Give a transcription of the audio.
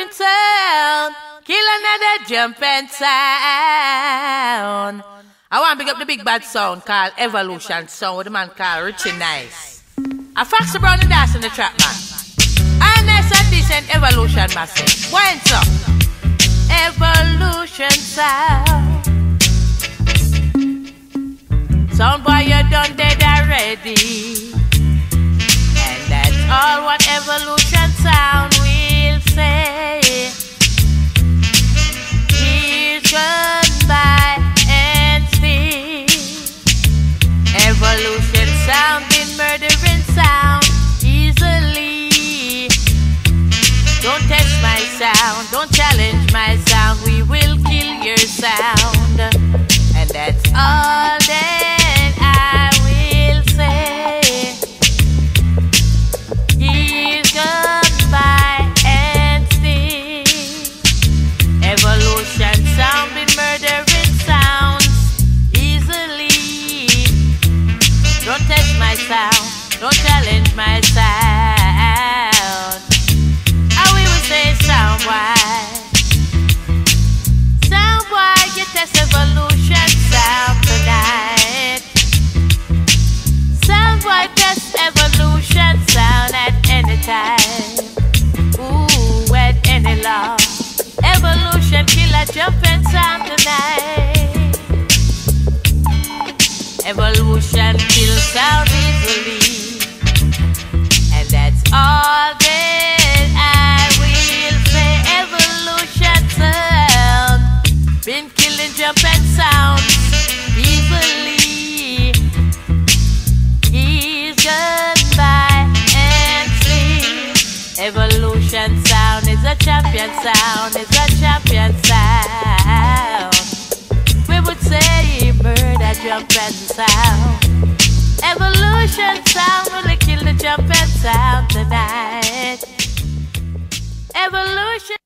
murdering sound, kill another jumping sound. I want to pick up the big bad sound called Evolution Sound with a man called Richie Nice. A Foxy Brown and Dash in the trap, man. And nice and decent Evolution massive. Why so? Evolution Sound. Sound boy, you done dead already. And that's all what Evolution Sound will say. Years gone by and still Evolution Sound been murdering sound easily. Don't test my sound, don't challenge my sound. We will kill your sound. And that's all that I will say. Years gone by and still Evolution Sound been murdering sounds easily. Don't test my sound, don't challenge my sound. I will say sound wide. Sound wide, you test Evolution Sound tonight. Sound wide, test Evolution Sound at any time. Ooh, at any law. Evolution killer jumping sound tonight. Evolution kill sound easily. And that's all that I will say. Evolution sound been killing jumping sounds easily. He's gone by and sleep. Evolution sound is a champion sound, is a champion sound. We would say murder jumping sound. Evolution sound will kill the jumping sound tonight. Evolution.